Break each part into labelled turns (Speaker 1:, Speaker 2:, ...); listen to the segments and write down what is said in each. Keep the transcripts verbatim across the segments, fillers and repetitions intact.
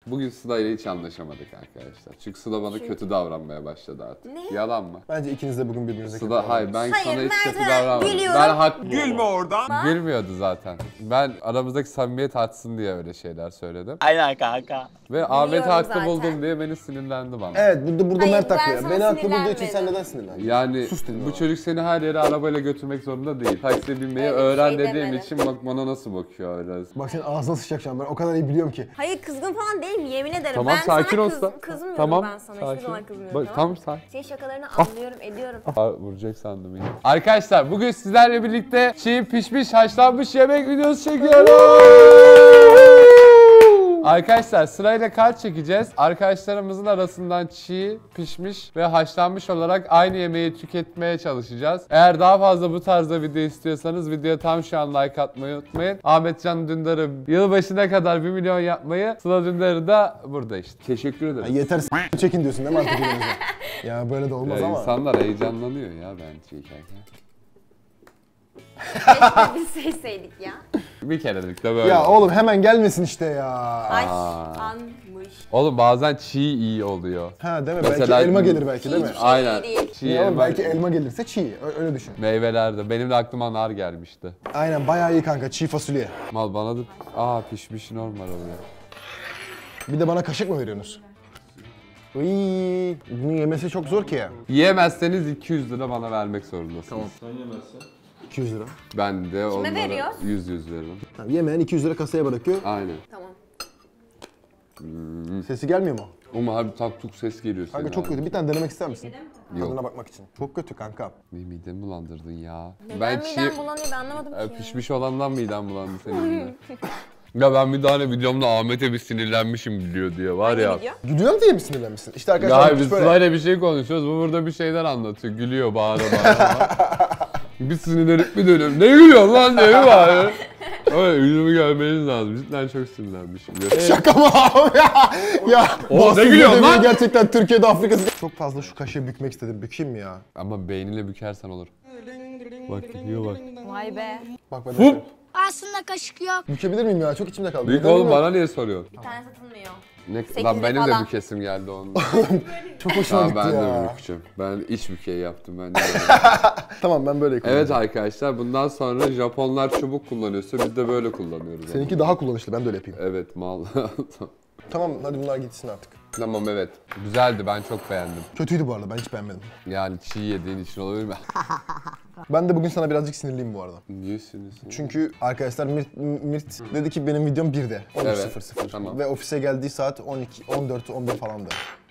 Speaker 1: Bugün Sıla ile hiç anlaşamadık arkadaşlar. Çünkü Sıla bana Çünkü... kötü davranmaya başladı artık. Ne? Yalan mı?
Speaker 2: Bence ikiniz de bugün birbirinize kötü
Speaker 1: Sıla, hayır ben
Speaker 3: hayır,
Speaker 1: sana hiç
Speaker 3: Mert,
Speaker 1: kötü davranmadım.
Speaker 3: gülüyorum.
Speaker 1: Ben hak...
Speaker 4: Gülme oradan.
Speaker 3: Bak.
Speaker 1: Gülmüyordu zaten. Ben aramızdaki samimiyet artsın diye öyle şeyler söyledim.
Speaker 4: Aynen kanka.
Speaker 1: Ve Ahmet'i haklı
Speaker 3: zaten.
Speaker 1: buldum diye beni sinirlendi bana.
Speaker 2: Evet burada burada
Speaker 3: Hayır,
Speaker 2: Mert
Speaker 3: ben
Speaker 2: haklı ya.
Speaker 3: sana
Speaker 2: Beni haklı bulduğu için sen
Speaker 3: sinirlenmedim.
Speaker 2: neden sinirlendin?
Speaker 1: Yani
Speaker 2: Sus dedim
Speaker 1: bu
Speaker 2: ama.
Speaker 1: çocuk seni her yere arabayla götürmek zorunda değil. Taksiye binmeyi
Speaker 3: Öyle bir
Speaker 1: öğren
Speaker 3: şey
Speaker 1: dediğim
Speaker 3: demedim.
Speaker 1: için bak bana nasıl bakıyor öyle.
Speaker 2: Bak senin ağzına sıçacak şu an, ben o kadar iyi biliyorum ki.
Speaker 3: Hayır kızgın falan değilim yemin ederim.
Speaker 1: Tamam
Speaker 3: ben
Speaker 1: sakin
Speaker 3: sana
Speaker 1: olsa.
Speaker 3: kız, kızmıyorum
Speaker 1: Tamam
Speaker 3: ben sana.
Speaker 1: sakin.
Speaker 3: Hiçbir zaman kızmıyorum
Speaker 1: Bak,
Speaker 3: tamam.
Speaker 1: tamam sakin.
Speaker 3: Senin şakalarını anlıyorum ediyorum.
Speaker 1: Aa, vuracak sandım yine. Arkadaşlar bugün sizlerle birlikte çiğ pişmiş haşlanmış yemek videosu çekiyoruz. Arkadaşlar sırayla kart çekeceğiz. Arkadaşlarımızın arasından çiğ, pişmiş ve haşlanmış olarak aynı yemeği tüketmeye çalışacağız. Eğer daha fazla bu tarzda video istiyorsanız videoya tam şu an like atmayı unutmayın. Ahmetcan Dündar'ı yılbaşına kadar bir milyon yapmayı, Sıla Dündar'ı da burada işte. Teşekkür ederim.
Speaker 2: Ya yeter s*** çekin diyorsun değil mi artık birbirinize? Ya böyle de olmaz
Speaker 1: Ya
Speaker 2: ama.
Speaker 1: insanlar heyecanlanıyor ya ben çekerken.
Speaker 3: Keşke biz seçseydik ya.
Speaker 1: Bir kerelik de böyle.
Speaker 2: Ya oğlum hemen gelmesin işte ya.
Speaker 3: Haşlanmış.
Speaker 1: Oğlum bazen çiğ iyi oluyor.
Speaker 2: Ha değil mi?
Speaker 1: Mesela-
Speaker 2: belki elma gelir belki değil mi?
Speaker 3: Hiçbir şey
Speaker 1: Aynen.
Speaker 3: değil.
Speaker 1: Çiğ
Speaker 2: Ya oğlum
Speaker 1: elma-
Speaker 2: belki elma gelirse çiğ. Ö- Öyle düşün.
Speaker 1: Meyvelerde. Benim de aklıma nar gelmişti.
Speaker 2: Aynen bayağı iyi kanka, çiğ fasulye.
Speaker 1: Mal bana da aa pişmiş normal oluyor.
Speaker 2: Bir de bana kaşık mı veriyorsunuz? Iy, bunu yemesi çok zor ki ya.
Speaker 1: Yiyemezseniz iki yüz lira bana vermek zorundasınız. Tamam.
Speaker 2: iki yüz lira.
Speaker 1: Ben de onlara
Speaker 3: veriyor?
Speaker 1: yüz yüz veririm.
Speaker 2: Tamam, yemeyen iki yüz lira kasaya bırakıyor.
Speaker 1: Aynen.
Speaker 3: Tamam.
Speaker 2: Sesi gelmiyor mu?
Speaker 1: Ama abi tak tuk ses geliyor senin
Speaker 2: Kanka çok
Speaker 1: abi.
Speaker 2: kötü. Bir tane denemek ister misin?
Speaker 1: Yok.
Speaker 2: Tadına bakmak için. Çok kötü kanka.
Speaker 1: Benim midemi bulandırdın ya.
Speaker 3: Ben
Speaker 1: Ben
Speaker 3: midem
Speaker 1: çiğ...
Speaker 3: bulanıyor ben anlamadım ki
Speaker 1: E,
Speaker 3: ya.
Speaker 1: pişmiş olandan midem bulandı senin yüzünden. Ya ben bir tane videomda Ahmet'e bir sinirlenmişim gülüyor diye var ya.
Speaker 3: Hangi video?
Speaker 2: Gülüyorum diye mi sinirlenmişsin? İşte
Speaker 1: Ya
Speaker 2: arkadaşlar
Speaker 1: hayır, biz
Speaker 2: biz böyle...
Speaker 1: Sıla'yla bir şey konuşuyoruz. Bu burada bir şeyler anlatıyor. Gülüyor bağıra bağıra. Bir sinirlenip bir dönüyorum. Ne gülüyorsun lan diye bir bağırıyor. Öyle yüzümü görmeniz lazım. Cidden çok sinirlenmişim.
Speaker 2: Şaka mı abi ya? Ya
Speaker 1: Oğlum,
Speaker 2: Boston
Speaker 1: ne gülüyorsun
Speaker 2: Dynamics
Speaker 1: lan?
Speaker 2: Gerçekten Türkiye'de Afrika'sı... Çok fazla şu kaşığı bükmek istedim. Bükeyim mi ya?
Speaker 1: Ama beyniyle bükersen olur. Bak gidiyor bak.
Speaker 3: Vay be.
Speaker 2: Bak ben
Speaker 1: Hup!
Speaker 5: Aslında kaşık yok.
Speaker 2: Bükebilir miyim ya? Çok içimde kaldı.
Speaker 1: Büyük
Speaker 2: Neden
Speaker 1: oğlum
Speaker 2: bilmiyorum.
Speaker 1: bana niye soruyorsun?
Speaker 3: Bir tane satılmıyor.
Speaker 1: Ne,
Speaker 3: Sekizde
Speaker 1: lan benim de
Speaker 3: falan.
Speaker 1: bükesim geldi onun.
Speaker 2: Çok hoşuma
Speaker 1: Tamam
Speaker 2: gitti
Speaker 1: ben de
Speaker 2: ya.
Speaker 1: bükeceğim. Ben iç bükeyi yaptım ben de.
Speaker 2: Tamam ben böyle yıkıyorum.
Speaker 1: Evet arkadaşlar bundan sonra Japonlar çubuk kullanıyorsa biz de böyle kullanıyoruz.
Speaker 2: Seninki
Speaker 1: ama.
Speaker 2: daha kullanışlı, ben de öyle yapayım.
Speaker 1: Evet mal.
Speaker 2: Tamam hadi bunlar gitsin artık.
Speaker 1: Tamam evet. Güzeldi ben çok beğendim.
Speaker 2: Kötüydü bu arada, ben hiç beğenmedim.
Speaker 1: Yani çiğ yediğin için olabilir mi?
Speaker 2: Ben de bugün sana birazcık sinirliyim bu arada.
Speaker 1: Niye sinirsin?
Speaker 2: Çünkü arkadaşlar Mirt, Mirt dedi ki benim videom birde. on üç sıfır sıfır.
Speaker 1: Evet, tamam.
Speaker 2: Ve ofise geldiği saat on iki, on dört, on bir falandı.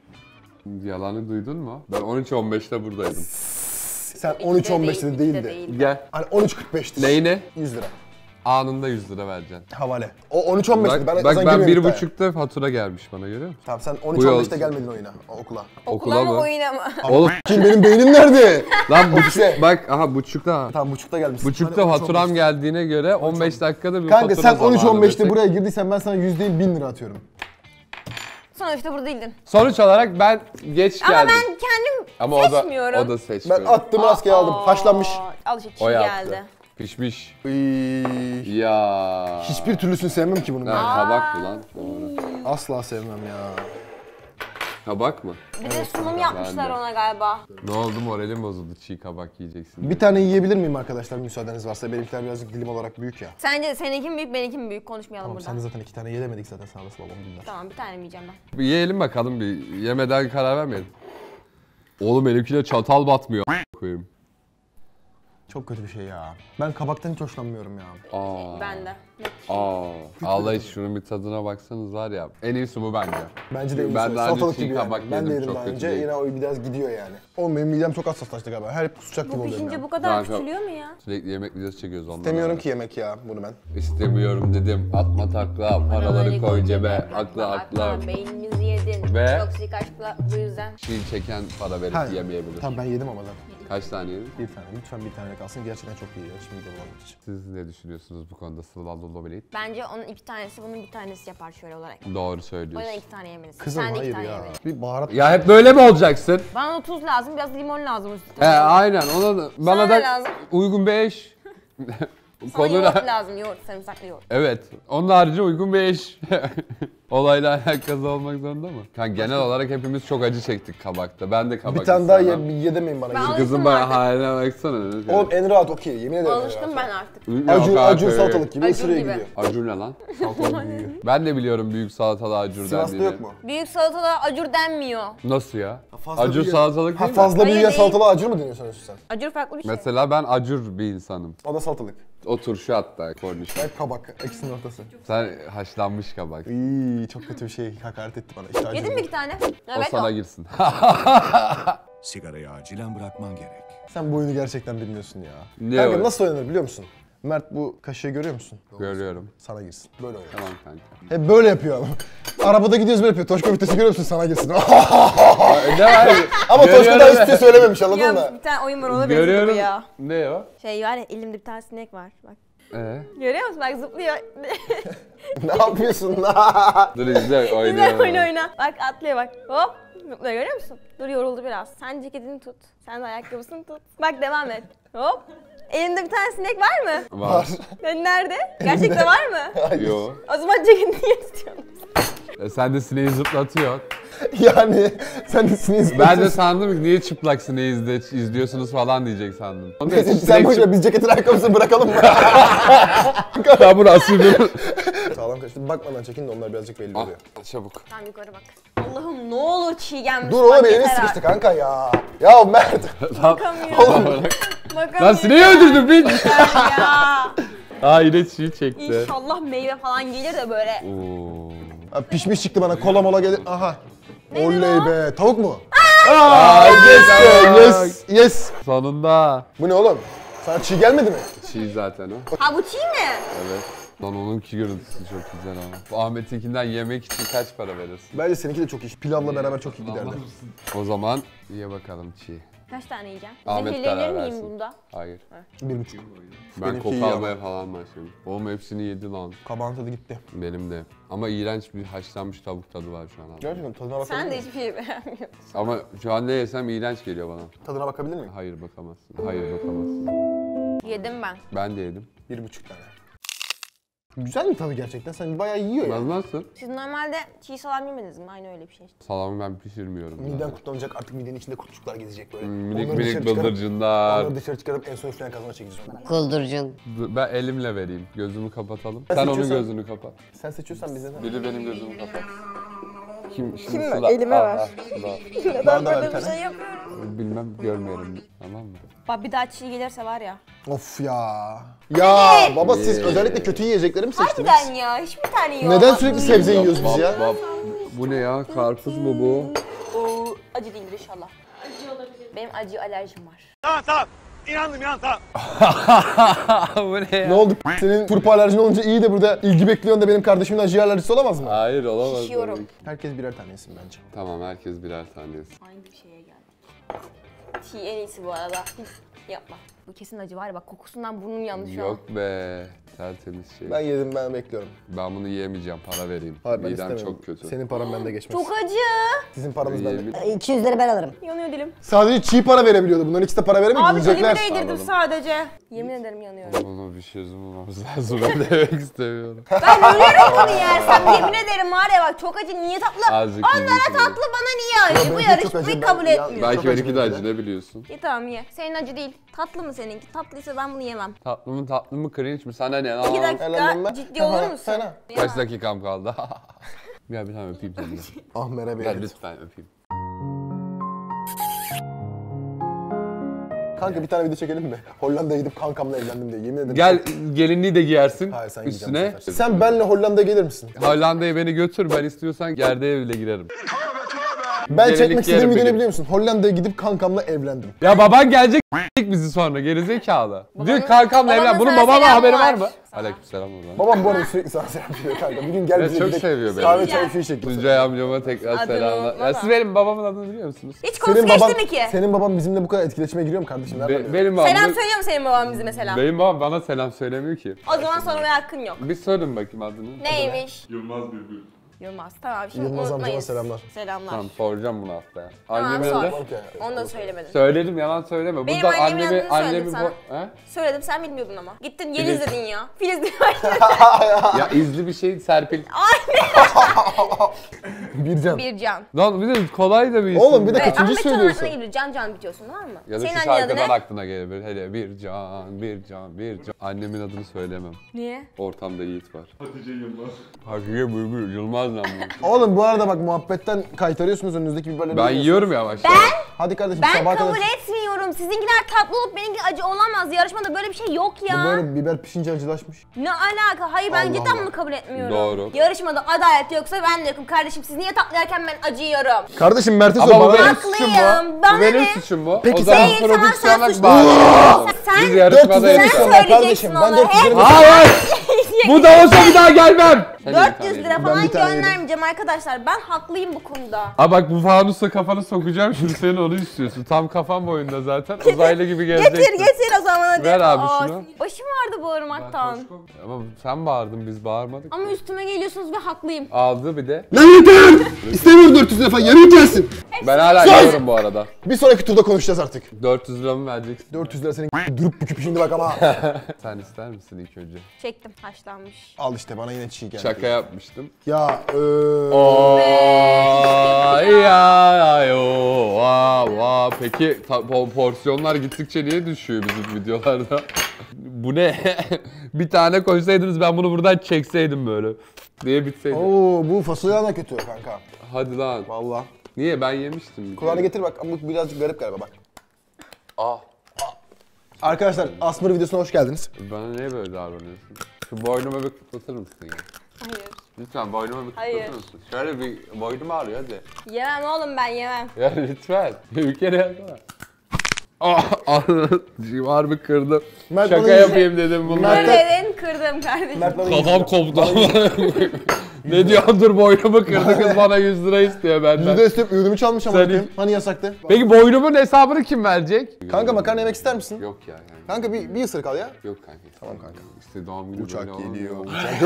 Speaker 1: Yalanı duydun mu? Ben on üç on beşte buradaydım.
Speaker 2: Sen on üç on beşte
Speaker 3: ikide
Speaker 2: değildi.
Speaker 3: değil.
Speaker 1: Gel.
Speaker 2: Hani on üç kırk beşti.
Speaker 1: Neyine?
Speaker 2: yüz lira.
Speaker 1: Anında yüz lira vereceksin.
Speaker 2: Havale. O on üç on beşti.
Speaker 1: Bak
Speaker 2: Ben,
Speaker 1: bak
Speaker 2: sen
Speaker 1: ben
Speaker 2: girmiyorum
Speaker 1: bir
Speaker 2: iddiaya.
Speaker 1: buçukta fatura gelmiş bana görüyor musun?
Speaker 2: Tamam sen on
Speaker 1: Bu
Speaker 2: üç on beşte
Speaker 1: yol-
Speaker 2: gelmedin oyuna, okula.
Speaker 3: Okula
Speaker 1: Okula
Speaker 3: mı
Speaker 1: mı?
Speaker 3: oyuna mı?
Speaker 1: Oğlum
Speaker 2: Kim benim beynim nerede?
Speaker 1: lan buçuk,
Speaker 2: Ofise.
Speaker 1: bak aha buçukta.
Speaker 2: Tamam buçukta gelmişsin.
Speaker 1: Buçukta
Speaker 2: Hani on üç on
Speaker 1: faturam
Speaker 2: beşte.
Speaker 1: geldiğine göre on beş dakikada bir
Speaker 2: Kanka
Speaker 1: fatura
Speaker 2: sen on üç on
Speaker 1: zamanı
Speaker 2: beşte
Speaker 1: desek.
Speaker 2: buraya girdiysen ben sana yüz değil bin lira atıyorum.
Speaker 3: Sonuçta burada değildin.
Speaker 1: Sonuç olarak ben geç
Speaker 3: Ama
Speaker 1: geldim.
Speaker 3: ben kendim
Speaker 1: Ama o da,
Speaker 3: seçmiyorum.
Speaker 1: o da seçmiyor.
Speaker 2: Ben attım rastgele aldım. Haşlanmış.
Speaker 3: Al işte çiğ
Speaker 1: O yaptı.
Speaker 3: geldi.
Speaker 1: Pişmiş.
Speaker 2: Iy.
Speaker 1: Ya.
Speaker 2: Hiçbir türlüsünü sevmem ki bunu ben.
Speaker 1: Ha, kabak mı lan? Doğru.
Speaker 2: Asla sevmem ya.
Speaker 1: Kabak mı?
Speaker 3: Bir de sunum yapmışlar
Speaker 1: ben de.
Speaker 3: ona galiba.
Speaker 1: Ne oldu moralim bozuldu çiğ kabak yiyeceksin.
Speaker 2: Bir tane yiyebilir miyim arkadaşlar müsaadeniz varsa? Benimkiler birazcık dilim olarak büyük ya.
Speaker 3: Sence seninki mi büyük benimki mi büyük konuşmayalım
Speaker 2: Tamam
Speaker 3: burada.
Speaker 2: sen de zaten iki tane yedemedik zaten sağda solda onu dinler.
Speaker 3: Tamam bir tane mi yiyeceğim ben?
Speaker 1: Bir yiyelim bakalım bir yemeden karar vermeyelim. Oğlum benimkine çatal batmıyor a- koyayım.
Speaker 2: Çok kötü bir şey ya. Ben kabaktan hiç hoşlanmıyorum ya.
Speaker 1: Aa.
Speaker 3: Ben de.
Speaker 1: Aa. Allah hiç şunun bir tadına baksanız var ya. En iyisi bu bence.
Speaker 2: Bence de en
Speaker 1: Ben
Speaker 2: iyisi.
Speaker 1: daha önce
Speaker 2: Salatalık
Speaker 1: çiğ
Speaker 2: gibi
Speaker 1: kabak
Speaker 2: yani. Ben
Speaker 1: yedim,
Speaker 2: de yedim
Speaker 1: çok
Speaker 2: daha
Speaker 1: kötü
Speaker 2: önce.
Speaker 1: değil.
Speaker 2: Yine o biraz gidiyor yani. Oğlum benim midem çok hassaslaştı galiba. Her hep kusacak gibi
Speaker 3: Bu
Speaker 2: oluyorum
Speaker 3: pişince
Speaker 2: ya.
Speaker 3: bu kadar
Speaker 1: Kanka.
Speaker 3: küçülüyor mu ya?
Speaker 1: Sürekli yemek videosu çekiyoruz ondan.
Speaker 2: İstemiyorum
Speaker 1: öyle.
Speaker 2: ki yemek ya bunu ben.
Speaker 1: İstemiyorum dedim. Atma takla, paraları koy cebe. Akla akla.
Speaker 3: Beynimizi yedin.
Speaker 1: Ve-
Speaker 3: Toksik aşkla bu yüzden.
Speaker 1: Çiğ çeken para verip
Speaker 2: Ha,
Speaker 1: yemeyebilir.
Speaker 2: Tamam ben yedim ama zaten.
Speaker 1: Kaç tane yedin?
Speaker 2: Bir tane. Lütfen bir tane kalsın. Gerçekten çok iyi ya. Şimdi de bulanmak için.
Speaker 1: Siz ne düşünüyorsunuz bu konuda Sıla Lolobeleyit?
Speaker 3: Bence onun iki tanesi bunun bir tanesi yapar şöyle olarak.
Speaker 1: Doğru
Speaker 3: O yüzden
Speaker 1: söylüyorsun.
Speaker 3: iki tane yemelisin.
Speaker 2: Kızım
Speaker 3: Sen de iki
Speaker 2: hayır
Speaker 3: tane
Speaker 2: ya.
Speaker 3: yemelisin.
Speaker 2: Bir baharat.
Speaker 1: Ya hep böyle mi olacaksın?
Speaker 3: Bana tuz lazım, biraz limon lazım
Speaker 1: He
Speaker 3: üstüne.
Speaker 1: aynen ona da bana
Speaker 3: Sana
Speaker 1: da
Speaker 3: ne lazım?
Speaker 1: uygun beş.
Speaker 3: Sana
Speaker 1: Konuyla...
Speaker 3: yoğurt lazım, yoğurt, sarımsaklı yoğurt.
Speaker 1: Evet. Onun harici uygun bir eş. Olayla alakası olmak zorunda mı? Kanka genel olarak hepimiz çok acı çektik kabakta. Ben de kabak
Speaker 2: Bir tane daha
Speaker 1: istemem.
Speaker 2: ye, ye demeyin bana.
Speaker 3: Ben
Speaker 2: Yemin-
Speaker 1: Kızın
Speaker 3: Alıştım
Speaker 1: bana
Speaker 3: artık.
Speaker 1: haline baksana.
Speaker 2: Oğlum en rahat okey, yemin ederim. en
Speaker 3: Alıştım
Speaker 2: rahat.
Speaker 3: ben artık.
Speaker 2: Acur,
Speaker 1: Yok
Speaker 2: acur
Speaker 1: abi.
Speaker 2: salatalık gibi
Speaker 3: Acur
Speaker 2: ısırıyor
Speaker 3: gibi.
Speaker 2: gidiyor.
Speaker 1: Acur ne lan?
Speaker 2: Salatalık büyüyor.
Speaker 1: Ben de biliyorum büyük salatalı acur
Speaker 2: Sivas'ta
Speaker 1: dendiğini.
Speaker 2: yok mu?
Speaker 3: Büyük salatada acur denmiyor.
Speaker 1: Nasıl ya?
Speaker 2: fazla
Speaker 1: Acur
Speaker 2: büyüyen-
Speaker 1: salatalık
Speaker 2: Ha
Speaker 1: değil mi?
Speaker 2: fazla
Speaker 3: Hayır,
Speaker 2: büyüyen
Speaker 3: değil.
Speaker 2: salatalığa acur mu deniyorsun sen?
Speaker 3: Acur farklı bir şey.
Speaker 1: Mesela ben acur bir insanım.
Speaker 2: O da salatalık.
Speaker 1: O turşu hatta korniş.
Speaker 2: Ben kabak, ikisinin ortası.
Speaker 1: Sen haşlanmış kabak.
Speaker 2: İyi, çok kötü bir şey hakaret etti bana. İşte acur
Speaker 3: Yedin
Speaker 2: bu.
Speaker 3: mi iki tane?
Speaker 1: O
Speaker 3: Evet
Speaker 1: sana
Speaker 3: o.
Speaker 1: girsin.
Speaker 4: Sigarayı acilen bırakman gerek.
Speaker 2: Sen bu oyunu gerçekten bilmiyorsun ya.
Speaker 1: Ne
Speaker 2: Kanka
Speaker 1: oyun?
Speaker 2: nasıl oynanır biliyor musun? Mert bu kaşığı görüyor musun?
Speaker 1: Görüyorum.
Speaker 2: Sana girsin. Böyle oynar.
Speaker 1: Tamam kanka.
Speaker 2: Hep böyle yapıyor ama. Arabada gidiyoruz böyle yapıyor. Toşko vitesi görüyor musun? Sana girsin.
Speaker 1: ne var?
Speaker 2: Ama Toşko daha
Speaker 1: Görüyorum.
Speaker 2: üstüne söylememiş anladın
Speaker 3: Ya
Speaker 2: mı?
Speaker 3: bir tane oyun var ona benziyor bu
Speaker 1: Görüyorum.
Speaker 3: ya.
Speaker 1: Ne o?
Speaker 3: Şey var ya elimde bir tane sinek var. Bak.
Speaker 1: Ee?
Speaker 3: Görüyor musun? Bak zıplıyor.
Speaker 2: Ne yapıyorsun lan?
Speaker 1: Dur izle
Speaker 3: Güzel
Speaker 1: oynuyorum.
Speaker 3: oyna oyna. Bak atlıyor bak. Hop. Zıplıyor görüyor musun? Dur yoruldu biraz. Sen ceketini tut. Sen de ayakkabısını tut. Bak devam et. Hop. Elinde bir tane sinek var mı?
Speaker 1: Var.
Speaker 3: Yani nerede? Gerçekten var mı?
Speaker 1: Yo.
Speaker 3: O zaman ceketini niye tutuyorsun?
Speaker 1: E sen de sineği zıplatıyor.
Speaker 2: Yani sen de sineği
Speaker 1: Ben de sandım ki niye çıplak sineği izle, izliyorsunuz falan diyecek sandım. Onun için
Speaker 2: Sen
Speaker 1: sinek
Speaker 2: boş ver,
Speaker 1: çıp-
Speaker 2: biz ceketin ayakkabısını bırakalım mı?
Speaker 1: Ben bunu asıyorum.
Speaker 2: Sağlam kaçtı. Bakmadan çekin de onlar birazcık belli oluyor.
Speaker 1: Çabuk.
Speaker 3: Tamam yukarı bak. Allah'ım ne olur çiğ gelmiş.
Speaker 2: Dur
Speaker 3: bak,
Speaker 2: oğlum elini
Speaker 3: yeter
Speaker 2: sıkıştı
Speaker 3: artık.
Speaker 2: kanka ya. Ya Mert.
Speaker 3: Bakamıyorum. Bakamıyorum.
Speaker 1: Lan sineği öldürdün bin.
Speaker 3: ya.
Speaker 1: Aa yine çiğ çekti.
Speaker 3: İnşallah meyve falan gelir de böyle.
Speaker 1: Oo.
Speaker 2: Ha, pişmiş çıktı bana. Kola mola gelir. Aha.
Speaker 3: Neydi
Speaker 2: Oley
Speaker 3: o?
Speaker 2: be. Tavuk mu?
Speaker 1: Aa,
Speaker 2: Yes be. Yes. Yes.
Speaker 1: Sonunda.
Speaker 2: Bu ne oğlum? Sana çiğ gelmedi mi?
Speaker 1: Çiğ zaten o.
Speaker 3: Ha bu çiğ mi?
Speaker 1: Evet. Lan onunki görüntüsü çok güzel ama. Bu Ahmet'inkinden yemek için kaç para verirsin?
Speaker 2: Bence seninki de çok iyi. Pilavla beraber çok iyi giderdi.
Speaker 1: O zaman ye bakalım çiğ.
Speaker 3: Kaç tane yiyeceğim?
Speaker 1: Ahmet
Speaker 3: Zehirlenir
Speaker 1: karar
Speaker 3: miyim
Speaker 1: versin.
Speaker 3: bunda?
Speaker 1: Hayır.
Speaker 2: Bir buçuk.
Speaker 1: Ben
Speaker 2: Benimki
Speaker 1: koku
Speaker 2: iyi ama.
Speaker 1: almaya falan başladım. Oğlum hepsini yedi lan.
Speaker 2: Kabağın tadı gitti.
Speaker 1: Benim de. Ama iğrenç bir haşlanmış tavuk tadı var şu an.
Speaker 2: Gerçekten tadına bakabilir
Speaker 3: Sen de
Speaker 2: miyim?
Speaker 3: hiçbir şey beğenmiyorsun.
Speaker 1: Ama şu an ne yesem iğrenç geliyor bana.
Speaker 2: Tadına bakabilir miyim?
Speaker 1: Hayır bakamazsın. Hayır bakamazsın.
Speaker 3: Yedim ben.
Speaker 1: Ben de yedim.
Speaker 2: Bir buçuk tane. Güzel mi tadı gerçekten? Sen bayağı yiyor ya.
Speaker 1: Ben nasıl?
Speaker 3: Siz normalde çiğ salam yemediniz mi? Aynı öyle bir şey işte.
Speaker 1: Salamı ben pişirmiyorum.
Speaker 2: Miden
Speaker 1: zaten.
Speaker 2: kurtlanacak artık midenin içinde kurtçuklar gezecek böyle.
Speaker 1: Minik
Speaker 2: Onları
Speaker 1: minik
Speaker 2: dışarı çıkarıp-
Speaker 1: bıldırcınlar.
Speaker 2: Onları dışarı çıkarıp en son üfleyen kazana çekeceğiz onları.
Speaker 5: Kuldurcun.
Speaker 1: Dur, Ben elimle vereyim. Gözümü kapatalım.
Speaker 2: Ben
Speaker 1: Sen onun
Speaker 2: seçiyorsam-
Speaker 1: gözünü kapat.
Speaker 2: Sen seçiyorsan bizden.
Speaker 1: Biri benim gözümü kapat. Kim? Şimdi
Speaker 3: Kim ver?
Speaker 1: Sıla-
Speaker 3: Elime
Speaker 1: Al,
Speaker 3: ver.
Speaker 1: al, Sıla.
Speaker 3: Neden
Speaker 2: Bana da ver
Speaker 3: böyle
Speaker 2: bir
Speaker 3: bir
Speaker 2: tane.
Speaker 3: şey yapıyorum?
Speaker 1: Bilmem görmeyelim. Tamam mı?
Speaker 3: Bak bir daha çiğ gelirse var ya.
Speaker 2: Of ya. Ya baba siz özellikle kötü yiyecekleri mi seçtiniz?
Speaker 3: Harbiden ya hiçbir tane yiyor.
Speaker 2: Neden sürekli sebze yiyoruz biz
Speaker 1: Bab-
Speaker 2: ya?
Speaker 1: bab- Bu ne ya? Karpuz mu bu?
Speaker 3: Oo, acı değildir inşallah. Acı olabilir. Benim acı alerjim var.
Speaker 1: Bu ne ya?
Speaker 2: Ne oldu? Senin turpa alerjin olunca iyi de burada ilgi bekliyorsun da benim kardeşimin acı alerjisi olamaz mı?
Speaker 1: Hayır olamaz.
Speaker 3: Şişiyorum.
Speaker 1: tabii ki.
Speaker 2: Herkes birer tane yesin bence.
Speaker 1: Tamam herkes birer tane yesin.
Speaker 3: Aynı bir şeye geldik. Çiğ en iyisi bu arada. Yapma. Bu kesin acı var ya bak kokusundan burnum yandı şu an.
Speaker 1: Yok be. Tertemiz şey.
Speaker 2: Ben yedim ben bekliyorum.
Speaker 1: Ben bunu yiyemeyeceğim. Para vereyim.
Speaker 2: Hayır ben
Speaker 1: Midem
Speaker 2: istemiyorum.
Speaker 1: çok kötü.
Speaker 2: Senin paran bende geçmez.
Speaker 3: Çok acı.
Speaker 2: Sizin paranız bende.
Speaker 1: Yemin-
Speaker 5: iki yüz lira ben alırım.
Speaker 3: Yanıyor dilim.
Speaker 2: Sadece çiğ para verebiliyordu. Bunların ikisi de para veremiyor.
Speaker 3: Abi dilimi
Speaker 2: Yiyecekler.
Speaker 3: değdirdim
Speaker 1: Anladım.
Speaker 3: sadece. Yemin ederim yanıyorum.
Speaker 1: Bunu bir şey bulmamız lazım. Ben de yemek istemiyorum.
Speaker 3: Ben ölüyorum bunu yersem yemin ederim var ya bak çok acı niye tatlı?
Speaker 1: Azıcık
Speaker 3: Onlara
Speaker 1: yiyeyim.
Speaker 3: tatlı bana niye acı? Bu
Speaker 2: benimki çok
Speaker 3: yarışmayı
Speaker 2: acı,
Speaker 3: kabul
Speaker 2: ben- ya-
Speaker 3: etmiyor.
Speaker 1: Belki
Speaker 2: Çok
Speaker 1: benimki de
Speaker 2: acı
Speaker 1: acı ne biliyorsun?
Speaker 3: İyi tamam ye. Senin acı değil. Tatlı mı seninki? Tatlıysa ben bunu yemem.
Speaker 1: Tatlı mı tatlı mı cringe mi? Sana ne?
Speaker 3: İki
Speaker 1: Aa,
Speaker 3: dakika
Speaker 2: Elendim ben.
Speaker 3: ciddi olur
Speaker 2: Aha,
Speaker 3: musun?
Speaker 2: sana.
Speaker 1: Kaç dakikam kaldı? Gel bir tane öpeyim seni. de.
Speaker 2: Ah merhaba.
Speaker 1: Gel lütfen öpeyim.
Speaker 2: Kanka bir tane video çekelim mi? Hollanda'ya gidip kankamla evlendim diye yemin ederim.
Speaker 1: Gel gelinliği de giyersin
Speaker 2: Hayır sen gideceksin
Speaker 1: üstüne.
Speaker 2: bu sefer. Sen benle Hollanda'ya gelir misin?
Speaker 1: Hollanda'ya beni götür ben istiyorsan gerdeğe bile girerim.
Speaker 2: Ben
Speaker 1: Gelinlik
Speaker 2: çekmek istediğim
Speaker 1: yerim
Speaker 2: video ne
Speaker 1: benim.
Speaker 2: biliyor musun? Hollanda'ya gidip kankamla evlendim.
Speaker 1: Ya baban gelecek bizi sonra gerizekalı. Diyor kankamla
Speaker 3: babamın
Speaker 1: evlen. Bunun
Speaker 3: sana
Speaker 1: babama
Speaker 3: selamı
Speaker 1: haberi var
Speaker 3: var.
Speaker 1: mı?
Speaker 3: Sana.
Speaker 1: Aleykümselam o zaman.
Speaker 2: Babam bu arada sürekli sana selam veriyor kanka. Bir gün gel
Speaker 1: Evet,
Speaker 2: bize
Speaker 1: çok
Speaker 2: gidelim.
Speaker 1: seviyor beni.
Speaker 2: Kahve çay fiş çek.
Speaker 1: Tuncay amcama tekrar
Speaker 3: Adını
Speaker 1: selamlar.
Speaker 3: unutma
Speaker 1: Ya
Speaker 3: da.
Speaker 1: siz benim babamın adını biliyor musunuz?
Speaker 3: Hiç konusu
Speaker 2: Senin
Speaker 3: geçti
Speaker 2: baban,
Speaker 3: mi ki?
Speaker 2: senin baban bizimle bu kadar etkileşime giriyor mu kardeşim? Nereden
Speaker 1: Be-
Speaker 2: biliyorsun?
Speaker 1: benim babam.
Speaker 3: Selam söylüyor mu senin babam bize mesela?
Speaker 1: Benim babam bana selam söylemiyor ki.
Speaker 3: O zaman sormaya hakkın yok.
Speaker 1: Bir sorun bakayım adını.
Speaker 3: Neymiş?
Speaker 6: Yılmaz Bülbül.
Speaker 3: Yılmaz. Tamam şimdi
Speaker 2: Yılmaz amcama
Speaker 3: unutmayız.
Speaker 2: selamlar.
Speaker 3: Selamlar.
Speaker 1: Tamam soracağım bunu haftaya.
Speaker 3: Tamam,
Speaker 1: Annemin
Speaker 3: sor.
Speaker 1: adı?
Speaker 2: Okey.
Speaker 3: Onu da söylemedim.
Speaker 1: Söyledim yalan söyleme.
Speaker 3: Benim
Speaker 1: Buradan
Speaker 3: annemin
Speaker 1: annemi,
Speaker 3: adını söyledim
Speaker 1: annemi
Speaker 3: sana.
Speaker 1: bo- He?
Speaker 3: Söyledim sen bilmiyordun ama. Gittin
Speaker 1: Filiz.
Speaker 3: Yeliz dedin ya. Filiz diye başladın.
Speaker 1: Ya izli bir şey Serpil.
Speaker 2: Bircan.
Speaker 3: Bircan.
Speaker 1: Lan bir de kolay da bir isim.
Speaker 2: Oğlum bir de
Speaker 3: Ve
Speaker 2: kaçıncı
Speaker 3: Ahmet Can'ın
Speaker 2: söylüyorsun?
Speaker 3: aklına geliyor. Can Can bitiyorsun tamam mı?
Speaker 1: Ya da
Speaker 3: Senin
Speaker 1: şu
Speaker 3: annenin adı
Speaker 1: şarkıdan
Speaker 3: ne?
Speaker 1: aklına gelebilir. Hele bir can, bir can, bir can. Annemin adını söylemem.
Speaker 3: Niye?
Speaker 1: Ortamda Yiğit var. Hatice Yılmaz. Hatice Bülbül Yılmaz lan bu.
Speaker 2: Oğlum bu arada bak muhabbetten kaytarıyorsunuz önünüzdeki biberleri.
Speaker 1: Ben
Speaker 2: yiyorsunuz.
Speaker 1: yiyorum yavaş
Speaker 3: Ben?
Speaker 1: yavaş.
Speaker 2: Hadi kardeşim
Speaker 3: Ben
Speaker 2: sabaha
Speaker 3: kabul
Speaker 2: kadar.
Speaker 3: etmiyorum. Sizinkiler tatlı olup benimki acı olamaz. Yarışmada böyle bir şey yok ya.
Speaker 2: Bu böyle biber pişince acılaşmış.
Speaker 3: Ne alaka? Hayır ben
Speaker 2: Allah
Speaker 3: cidden
Speaker 2: Allah.
Speaker 3: bunu kabul etmiyorum.
Speaker 1: Doğru.
Speaker 3: Yarışmada adalet yoksa ben de yokum. Kardeşim siz niye tatlı yerken ben acı yiyorum?
Speaker 2: Kardeşim Mert'e
Speaker 1: Ama
Speaker 2: sor
Speaker 1: bu
Speaker 2: bana.
Speaker 1: benim
Speaker 2: ne?
Speaker 1: suçum
Speaker 3: Haklıyım.
Speaker 1: bu.
Speaker 3: Bana
Speaker 1: Bu benim
Speaker 3: ne?
Speaker 1: suçum bu.
Speaker 2: Peki
Speaker 1: o zaman
Speaker 3: sen- tamam, sen
Speaker 1: prodüksiyonluk
Speaker 3: suçlusun.
Speaker 1: bağlı.
Speaker 3: Sen
Speaker 1: Biz
Speaker 2: dört yüz
Speaker 1: yarışmadayız
Speaker 2: lira
Speaker 1: şu an.
Speaker 2: var
Speaker 3: söyleyeceksin
Speaker 2: kardeşim. Ben
Speaker 3: onu.
Speaker 2: dört yüz lira.
Speaker 1: Hayır! Bu da olsa bir daha gelmem.
Speaker 3: dört yüz lira
Speaker 2: Ben
Speaker 3: falan
Speaker 2: bir tane yedim.
Speaker 3: göndermeyeceğim arkadaşlar. Ben haklıyım bu konuda.
Speaker 1: Aa bak bu fanusa kafanı sokacağım şimdi sen onu istiyorsun. Tam kafam boyunda zaten. Uzaylı gibi gezeceksin.
Speaker 3: Getir getir o zaman hadi.
Speaker 1: Ver abi
Speaker 3: Aa,
Speaker 1: şunu.
Speaker 3: Başım ağrıdı bağırmaktan.
Speaker 1: Ama sen bağırdın biz bağırmadık.
Speaker 3: Ama üstüme geliyorsunuz ve haklıyım.
Speaker 1: Aldı bir de.
Speaker 2: Lan yeter! İstemiyorum dört yüz lira falan yemin gelsin.
Speaker 1: Ben hala yiyorum bu arada.
Speaker 2: Bir sonraki turda konuşacağız artık.
Speaker 1: dört yüz lira mı vereceksin?
Speaker 2: dört yüz lira senin durup büküp şimdi bak ama.
Speaker 1: Sen ister misin ilk önce?
Speaker 3: Çektim haşlanmış.
Speaker 2: Al işte bana yine çiğ geldi.
Speaker 1: Şaka yapmıştım.
Speaker 2: Ya eee.
Speaker 1: Oo, ya ya yo, va, va. Peki ta- po- porsiyonlar gittikçe niye düşüyor bizim videolarda? Bu ne? Bir tane koysaydınız ben bunu buradan çekseydim böyle. Diye bitseydi.
Speaker 2: Oo bu fasulye ana kötü kanka.
Speaker 1: Hadi lan.
Speaker 2: Vallahi.
Speaker 1: Niye ben yemiştim? bir
Speaker 2: Kulağını
Speaker 1: kere.
Speaker 2: getir bak ama bu birazcık garip galiba bak.
Speaker 1: Ah.
Speaker 2: Arkadaşlar Asmır videosuna hoş geldiniz.
Speaker 1: Bana niye böyle davranıyorsun? Şu boynumu bir kıtlatır mısın ya?
Speaker 3: Hayır.
Speaker 1: Lütfen boynumu bir
Speaker 3: Hayır.
Speaker 1: kıtlatır mısın? Şöyle bir boynum ağrıyor hadi.
Speaker 3: Yemem oğlum ben yemem.
Speaker 1: Ya lütfen. Bir kere yapma. Ah, anladım. Harbi kırdım.
Speaker 2: Mert
Speaker 1: Şaka
Speaker 2: bana-
Speaker 1: yapayım dedim bunları.
Speaker 2: Mert-
Speaker 3: Kırdın kırdım kardeşim.
Speaker 2: Mert bana
Speaker 1: Kafam koptu ama. Ne diyorsun dur boynumu kırdı kız bana yüz lira istiyor benden.
Speaker 2: yüzde isteyip ürünümü çalmış ama
Speaker 1: Sen-
Speaker 2: bakayım. Hani yasaktı?
Speaker 1: Peki boynumun hesabını kim verecek?
Speaker 2: Kanka makarna yemek ister misin?
Speaker 1: Yok ya yani.
Speaker 2: Kanka bir, bir ısırık al ya.
Speaker 1: Yok kanka.
Speaker 2: Tamam kanka.
Speaker 1: İşte doğum günü
Speaker 2: Uçak
Speaker 1: böyle olmuyor.
Speaker 2: geliyor,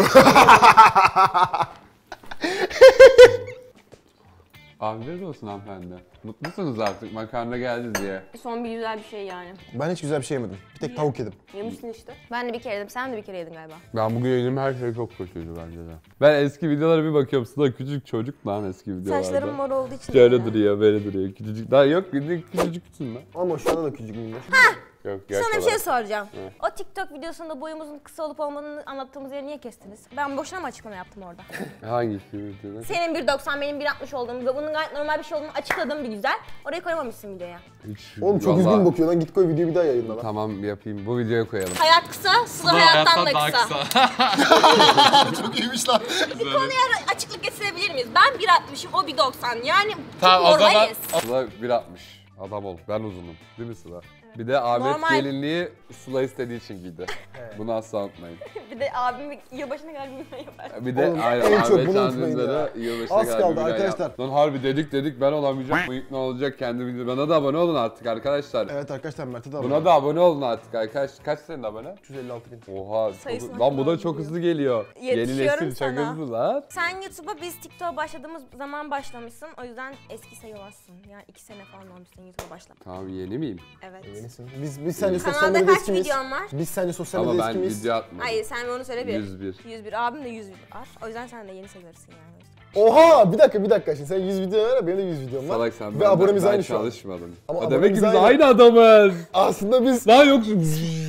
Speaker 1: Afiyet olsun hanımefendi. Mutlusunuz artık makarna geldi diye.
Speaker 3: Son bir güzel bir şey yani.
Speaker 2: Ben hiç güzel bir şey yemedim. Bir tek tavuk yedim.
Speaker 3: Yemişsin işte. Ben de bir kere yedim. Sen de bir kere yedin galiba.
Speaker 1: Ben bugün yediğim her şey çok kötüydü bence de. Ben eski videolara bir bakıyorum. Sıla küçük çocuk lan eski videolarda.
Speaker 3: Saçlarım mor olduğu için.
Speaker 1: Şöyle
Speaker 3: öyle.
Speaker 1: duruyor, böyle duruyor. Küçücük. Daha yok, küçücüksün lan.
Speaker 2: Ama şu anda da küçük minnoş.
Speaker 1: Yok, yaş
Speaker 3: Sana bir şey
Speaker 1: olarak.
Speaker 3: soracağım.
Speaker 1: Evet.
Speaker 3: O TikTok videosunda boyumuzun kısa olup olmadığını anlattığımız yeri niye kestiniz? Ben boşuna mı açıklama yaptım orada?
Speaker 1: Hangi videoda?
Speaker 3: Senin bir doksan, benim bir altmış olduğumu ve bunun gayet normal bir şey olduğunu açıkladım bir güzel. Orayı koymamışsın videoya.
Speaker 1: Hiç,
Speaker 2: Oğlum çok
Speaker 1: vallahi-
Speaker 2: üzgün bakıyor lan git koy videoyu bir daha yayınla lan.
Speaker 1: Tamam yapayım. Bu videoya koyalım.
Speaker 3: Hayat kısa, Sıla hayattan da kısa.
Speaker 2: Çok iyiymiş lan.
Speaker 3: Bir konuya açıklık getirebilir miyiz? Ben bir altmışım, o bir doksan. Yani
Speaker 1: Tamam
Speaker 3: çok
Speaker 1: o zaman
Speaker 3: normaliz.
Speaker 1: Sıla bir altmış. Adam ol. Ben uzunum. Değil mi Sıla? Bir de Ahmet
Speaker 3: Normal.
Speaker 1: gelinliği Sıla istediği için giydi. Bunu asla unutmayın.
Speaker 3: Bir de abim yılbaşına kadar bilmeyi yapar.
Speaker 1: Bir de
Speaker 2: Oğlum,
Speaker 1: aynen
Speaker 2: en çok
Speaker 1: Ahmet
Speaker 2: bunu
Speaker 1: Can'ın
Speaker 2: unutmayın
Speaker 1: da
Speaker 2: ya.
Speaker 1: yılbaşına
Speaker 2: Az
Speaker 1: kadar
Speaker 2: kaldı
Speaker 1: bir gün
Speaker 2: arkadaşlar.
Speaker 1: yap. Lan harbi dedik dedik ben olamayacağım. Bu ilk ne olacak kendi bilir. Bana da abone olun artık arkadaşlar.
Speaker 2: Evet arkadaşlar Mert'e de abone.
Speaker 1: Buna da abone olun artık arkadaş. Kaç senin abone?
Speaker 2: üç yüz elli altı bin.
Speaker 1: Oha.
Speaker 3: Sayısına
Speaker 1: Çok, lan bu da
Speaker 3: kadar
Speaker 1: çok
Speaker 3: gidiyor.
Speaker 1: hızlı geliyor. Yeni
Speaker 3: Yetişiyorum
Speaker 1: nesil çok
Speaker 3: sana.
Speaker 1: hızlı lan.
Speaker 3: Sen YouTube'a biz TikTok'a başladığımız zaman başlamışsın. O yüzden eski sayılmazsın. Yani iki sene falan olmuşsun YouTube'a başla.
Speaker 1: Tamam yeni miyim?
Speaker 3: Evet.
Speaker 2: Yenisin. Biz, biz sence sosyal
Speaker 3: Kanalda
Speaker 2: medyada
Speaker 3: kaç
Speaker 2: eski miyiz?
Speaker 3: videon var?
Speaker 2: Biz sence sosyal
Speaker 1: Ama
Speaker 2: medyada
Speaker 1: ben
Speaker 2: eski miyiz?
Speaker 1: video atmadım.
Speaker 3: Hayır sen onu söyle bir.
Speaker 1: yüz bir.
Speaker 3: yüz bir. Abim de yüz bir var. O yüzden sen de yeni sayılırsın yani.
Speaker 2: Oha bir dakika bir dakika şimdi sen yüz video var ya benim de yüz videom var.
Speaker 1: Salak sen
Speaker 2: Ve
Speaker 1: ben,
Speaker 2: abonemiz
Speaker 1: ben, ben
Speaker 2: aynı şu an.
Speaker 1: çalışmadım.
Speaker 2: Ama
Speaker 1: Ama demek
Speaker 2: abonemiz
Speaker 1: ki biz
Speaker 2: aynı.
Speaker 1: aynı adamız.
Speaker 2: Aslında biz...
Speaker 1: Lan yoksun.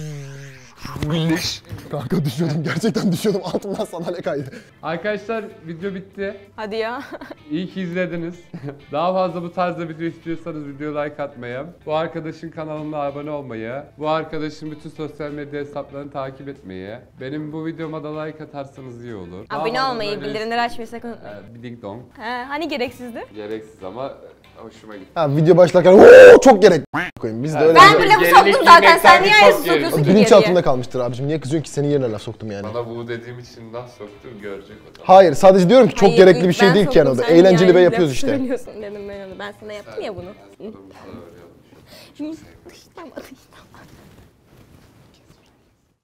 Speaker 2: Kanka düşüyordum gerçekten düşüyordum altımdan sandalye kaydı.
Speaker 1: Arkadaşlar video bitti.
Speaker 3: Hadi ya.
Speaker 1: İyi ki izlediniz. Daha fazla bu tarzda video istiyorsanız videoya like atmayı, bu arkadaşın kanalına abone olmayı, bu arkadaşın bütün sosyal medya hesaplarını takip etmeyi, benim bu videoma da like atarsanız iyi olur. Daha
Speaker 3: Abone
Speaker 1: fazla
Speaker 3: olmayı,
Speaker 1: böyle-
Speaker 3: bildirimleri açmayı sakın unutmayın.
Speaker 1: Ee, bir ding dong.
Speaker 3: He, hani gereksizdi?
Speaker 1: Gereksiz ama hoşuma gitti.
Speaker 2: Ha video başlarken ooo çok gerek koyayım biz de öyle.
Speaker 3: Ben
Speaker 1: Evet,
Speaker 3: bile bu
Speaker 1: gerilik
Speaker 3: soktum zaten.
Speaker 1: giymekten
Speaker 3: Sen niye
Speaker 1: çok
Speaker 3: aynısı
Speaker 1: gerilim.
Speaker 3: sokuyorsun ki
Speaker 2: Bilinç
Speaker 3: geriye?
Speaker 2: altında kalmıştır abicim. Niye kızıyorsun ki senin yerine laf soktum yani.
Speaker 1: Bana bu dediğim için laf soktum görecek o zaman.
Speaker 2: Hayır sadece diyorum ki çok
Speaker 3: Hayır,
Speaker 2: gerekli bir
Speaker 3: ilk
Speaker 2: şey
Speaker 3: ben
Speaker 2: değil ki yani o
Speaker 3: soktum,
Speaker 2: da.
Speaker 3: sen
Speaker 2: Eğlenceli
Speaker 3: niye
Speaker 2: ve
Speaker 3: aynı
Speaker 2: yapıyoruz
Speaker 3: lafı
Speaker 2: işte.
Speaker 3: söylüyorsun dedim ben onu. Ben sana yaptım ya bunu.
Speaker 1: Adamı sana öyle yapmış.
Speaker 3: Şimdi dıştan dıştan.